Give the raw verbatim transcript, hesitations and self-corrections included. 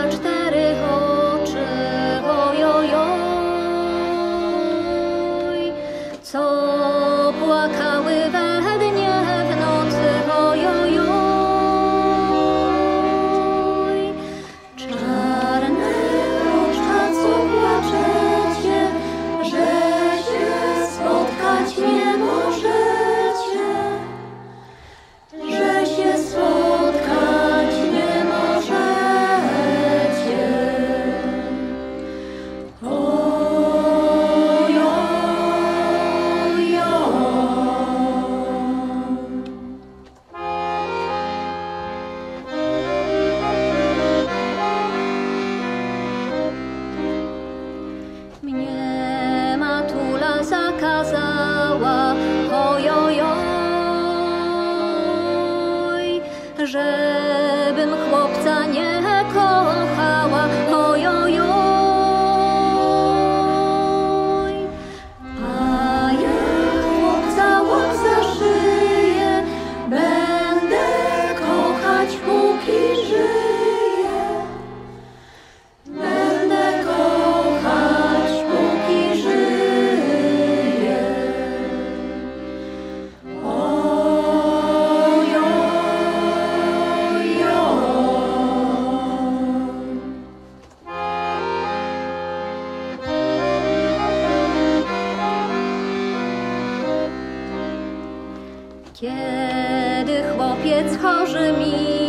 ma cztery oczy, ojojoj, co płakały we dnie, w nocy, ojojoj. Czarne oczka, co płaczecie, że się spotkać nie możecie, że się spotkać nie możecie. Mnie matula zakazała, ojojoj, żebym chłopca nie kochała, ojojoj. A jak chłopca łap za szyję, będę kochać póki żyję. Będę kochać póki żyję. Kiedy chłopiec chorzy mi